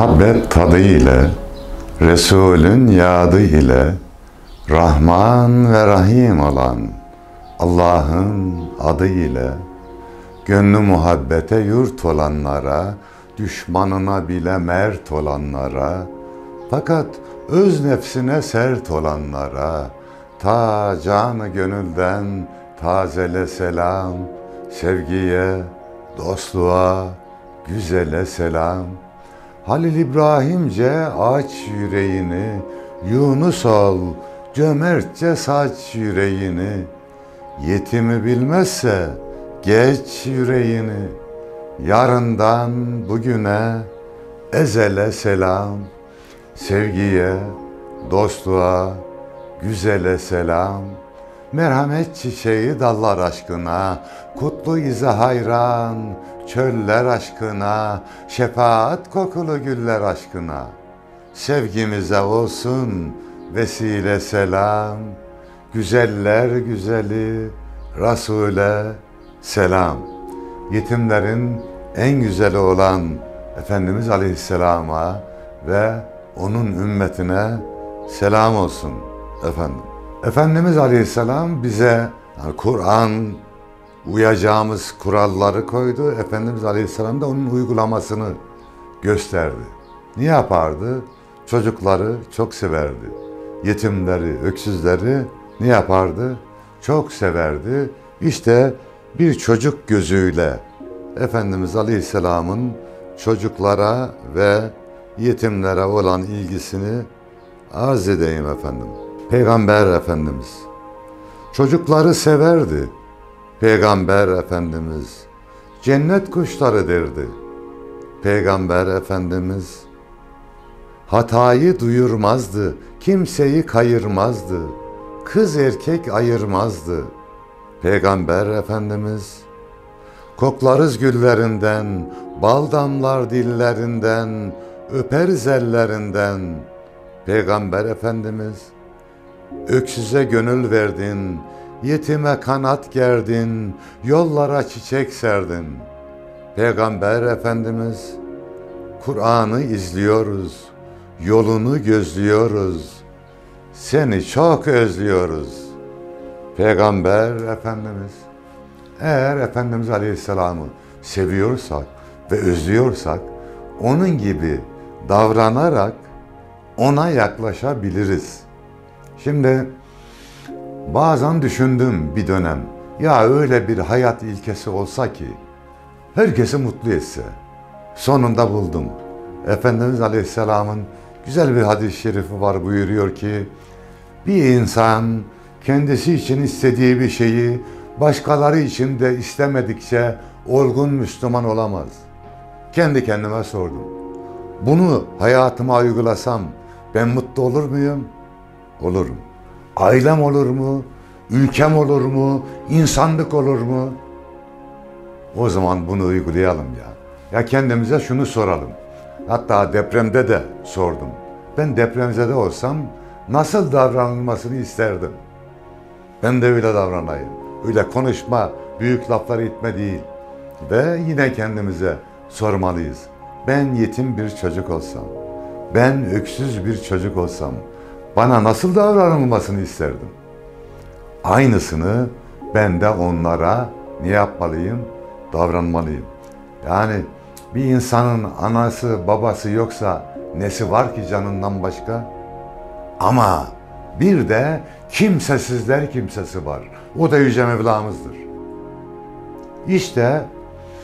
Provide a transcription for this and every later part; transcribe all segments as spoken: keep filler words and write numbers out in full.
Muhabbet tadı ile, Resulün yadı ile, Rahman ve Rahim olan Allah'ın adı ile, gönlü muhabbete yurt olanlara, düşmanına bile mert olanlara, fakat öz nefsine sert olanlara, ta canı gönülden tazele selam, sevgiye, dostluğa, güzele selam. Halil İbrahimce aç yüreğini, Yunus ol, cömertçe saç yüreğini, yetimi bilmezse geç yüreğini, yarından bugüne ezele selam, sevgiye, dostluğa, güzele selam. Merhamet çiçeği dallar aşkına, kutlu izi hayran, çöller aşkına, şefaat kokulu güller aşkına. Sevgimize olsun vesile selam, güzeller güzeli Resul'e selam. Yetimlerin en güzeli olan Efendimiz Aleyhisselam'a ve onun ümmetine selam olsun efendim. Efendimiz Aleyhisselam bize yani Kur'an uyacağımız kuralları koydu. Efendimiz Aleyhisselam da onun uygulamasını gösterdi. Ne yapardı? Çocukları çok severdi. Yetimleri, öksüzleri ne yapardı? Çok severdi. İşte bir çocuk gözüyle Efendimiz Aleyhisselam'ın çocuklara ve yetimlere olan ilgisini arz edeyim efendim. Peygamber Efendimiz çocukları severdi. Peygamber Efendimiz cennet kuşları derdi. Peygamber Efendimiz hatayı duyurmazdı, kimseyi kayırmazdı, kız erkek ayırmazdı. Peygamber Efendimiz koklarız güllerinden, bal damlar dillerinden, öperiz ellerinden. Peygamber Efendimiz öksüze gönül verdin, yetime kanat gerdin, yollara çiçek serdin. Peygamber Efendimiz Kur'an'ı izliyoruz, yolunu gözlüyoruz, seni çok özlüyoruz. Peygamber Efendimiz, eğer Efendimiz Aleyhisselam'ı seviyorsak ve özlüyorsak, onun gibi davranarak ona yaklaşabiliriz. Şimdi bazen düşündüm bir dönem, ya öyle bir hayat ilkesi olsa ki herkesi mutlu etse. Sonunda buldum. Efendimiz Aleyhisselam'ın güzel bir hadis-i şerifi var, buyuruyor ki bir insan kendisi için istediği bir şeyi başkaları için de istemedikçe olgun Müslüman olamaz. Kendi kendime sordum. Bunu hayatıma uygulasam ben mutlu olur muyum? Olurum. Ailem olur mu? Ülkem olur mu? İnsanlık olur mu? O zaman bunu uygulayalım ya. Ya kendimize şunu soralım. Hatta depremde de sordum. Ben depremzede olsam nasıl davranılmasını isterdim? Ben de öyle davranayım. Öyle konuşma, büyük lafları itme değil. Ve yine kendimize sormalıyız. Ben yetim bir çocuk olsam, ben öksüz bir çocuk olsam, bana nasıl davranılmasını isterdim? Aynısını ben de onlara ne yapmalıyım? Davranmalıyım. Yani bir insanın anası, babası yoksa nesi var ki canından başka? Ama bir de kimsesizler kimsesi var. O da Yüce Mevlamızdır. İşte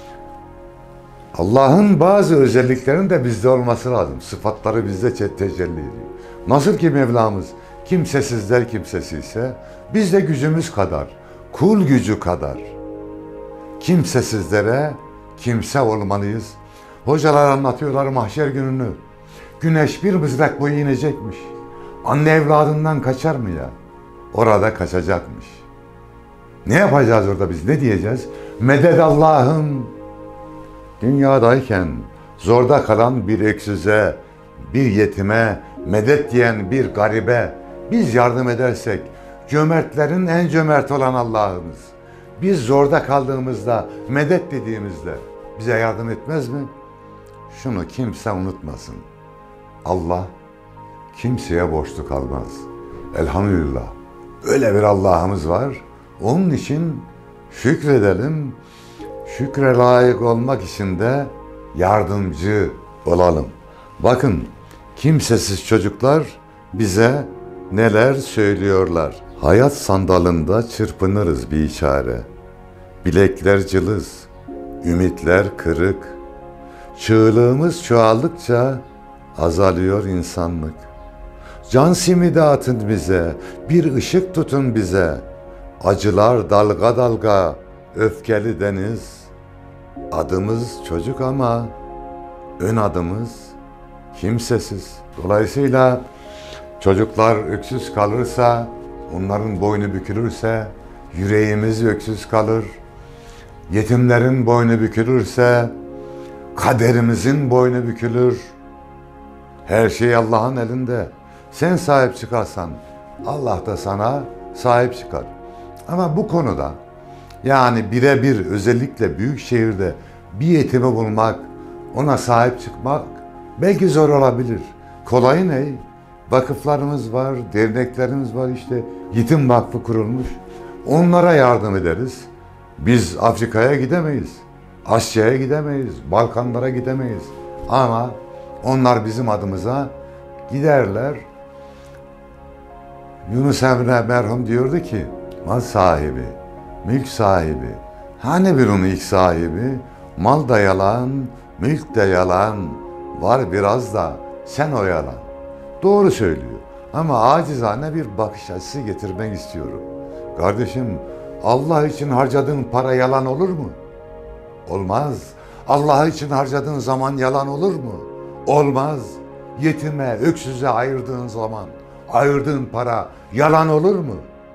Allah'ın bazı özelliklerinin de bizde olması lazım. Sıfatları bizde tecelli ediyor. Nasıl ki Mevlamız kimsesizler kimsesi ise biz de gücümüz kadar, kul gücü kadar kimsesizlere kimse olmalıyız. Hocalar anlatıyorlar mahşer gününü. Güneş bir mızrak boyu inecekmiş. Anne evladından kaçar mı ya? Orada kaçacakmış. Ne yapacağız orada biz? Ne diyeceğiz? Medet Allah'ım. Dünyadayken zorda kalan bir öksüze, bir yetime, medet diyen bir garibe biz yardım edersek, cömertlerin en cömert olan Allah'ımız, biz zorda kaldığımızda, medet dediğimizde bize yardım etmez mi? şunu kimse unutmasın. Allah kimseye borçlu kalmaz. Elhamdülillah. Öyle bir Allah'ımız var. Onun için şükredelim. Şükre layık olmak için de yardımcı olalım. Bakın, kimsesiz çocuklar bize neler söylüyorlar. Hayat sandalında çırpınırız bir çare. Bilekler cılız, ümitler kırık. Çığlığımız çoğaldıkça azalıyor insanlık. Can simidi atın bize, bir ışık tutun bize. Acılar dalga dalga, öfkeli deniz. Adımız çocuk ama ön adımız kimsesiz. Dolayısıyla çocuklar öksüz kalırsa, onların boynu bükülürse yüreğimiz öksüz kalır. Yetimlerin boynu bükülürse kaderimizin boynu bükülür. Her şey Allah'ın elinde. Sen sahip çıkarsan Allah da sana sahip çıkar. Ama bu konuda, yani birebir özellikle büyük şehirde bir yetimi bulmak, ona sahip çıkmak belki zor olabilir. Kolayı ne? Vakıflarımız var, derneklerimiz var, işte yetim vakfı kurulmuş. Onlara yardım ederiz. Biz Afrika'ya gidemeyiz, Asya'ya gidemeyiz, Balkanlara gidemeyiz. Ama onlar bizim adımıza giderler. Yunus Emre merhum diyordu ki, mal sahibi, mülk sahibi, hani birinin ilk sahibi, mal da yalan, mülk de yalan, var biraz da sen oyalan. Doğru söylüyor ama acizane bir bakış açısı getirmek istiyorum. Kardeşim, Allah için harcadığın para yalan olur mu? Olmaz. Allah için harcadığın zaman yalan olur mu? Olmaz. Yetime, öksüze ayırdığın zaman, ayırdığın para yalan olur mu?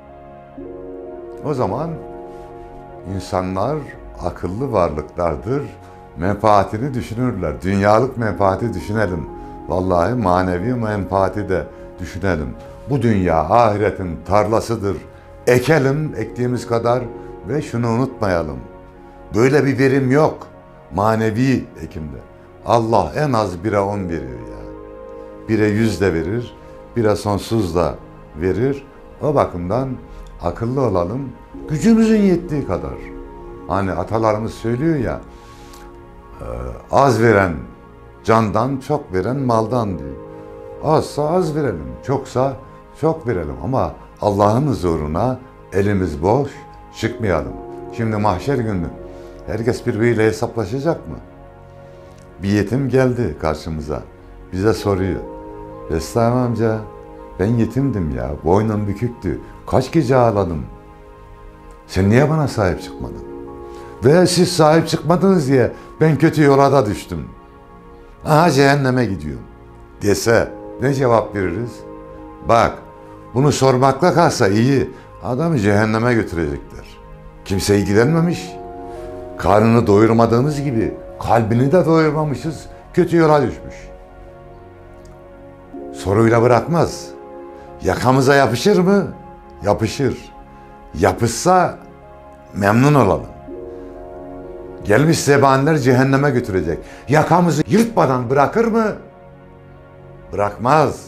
O zaman insanlar akıllı varlıklardır. Menfaatini düşünürler. Dünyalık menfaati düşünelim. Vallahi manevi menfaati de düşünelim. Bu dünya ahiretin tarlasıdır. Ekelim ektiğimiz kadar ve şunu unutmayalım. Böyle bir verim yok manevi ekimde. Allah en az bire on veriyor ya. Bire yüz de verir, bire sonsuz da verir. O bakımdan akıllı olalım. Gücümüzün yettiği kadar. Hani atalarımız söylüyor ya, az veren candan, çok veren maldan diyor. Azsa az verelim, çoksa çok verelim ama Allah'ın huzuruna elimiz boş çıkmayalım. Şimdi mahşer günü herkes birbiriyle hesaplaşacak mı? Bir yetim geldi karşımıza, bize soruyor. Bestami amca, ben yetimdim ya, boynum büküktü, kaç gece ağladım. Sen niye bana sahip çıkmadın? Ve siz sahip çıkmadınız diye ben kötü yola da düştüm. Aha cehenneme gidiyorum dese ne cevap veririz? Bak, bunu sormakla kalsa iyi, adamı cehenneme götürecekler. Kimse ilgilenmemiş. Karnını doyurmadığımız gibi kalbini de doyurmamışız, kötü yola düşmüş. Soruyla bırakmaz. Yakamıza yapışır mı? Yapışır. Yapışsa memnun olalım. Gelmiş zebaniler cehenneme götürecek. Yakamızı yırtmadan bırakır mı? Bırakmaz.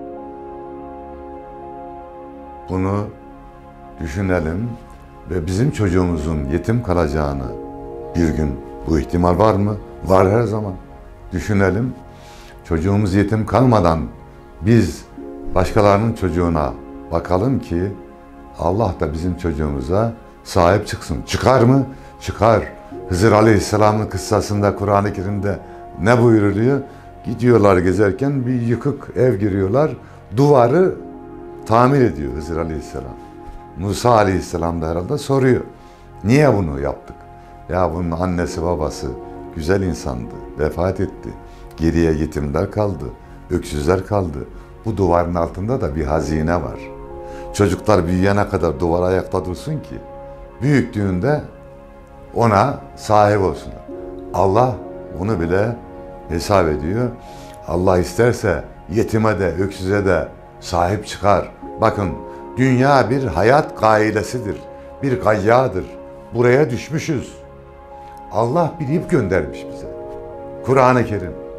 Bunu düşünelim ve bizim çocuğumuzun yetim kalacağını bir gün, bu ihtimal var mı? Var her zaman. Düşünelim. Çocuğumuz yetim kalmadan biz başkalarının çocuğuna bakalım ki Allah da bizim çocuğumuza sahip çıksın. Çıkar mı? Çıkar. Hızır Aleyhisselam'ın kıssasında Kur'an-ı Kerim'de ne buyuruluyor? Gidiyorlar gezerken bir yıkık ev giriyorlar. Duvarı tamir ediyor Hızır Aleyhisselam. Musa Aleyhisselam da herhalde soruyor. Niye bunu yaptık? Ya bunun annesi babası güzel insandı. Vefat etti. Geriye yetimler kaldı. Öksüzler kaldı. Bu duvarın altında da bir hazine var. Çocuklar büyüyene kadar duvar ayakta dursun ki büyüktüğünde ona sahip olsunlar. Allah bunu bile hesap ediyor. Allah isterse yetime de öksüze de sahip çıkar. Bakın, dünya bir hayat gailesidir. Bir gayyadır. Buraya düşmüşüz. Allah bir ip göndermiş bize. Kur'an-ı Kerim.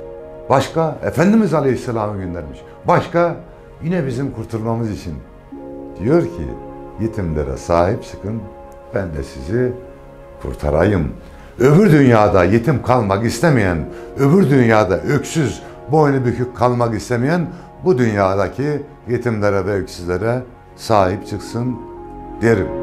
Başka Efendimiz Aleyhisselam'ı göndermiş. Başka yine bizim kurtulmamız için. Diyor ki yetimlere sahip çıkın, ben de sizi kurtarayım. Öbür dünyada yetim kalmak istemeyen, öbür dünyada öksüz, boynu bükük kalmak istemeyen bu dünyadaki yetimlere ve öksüzlere sahip çıksın derim.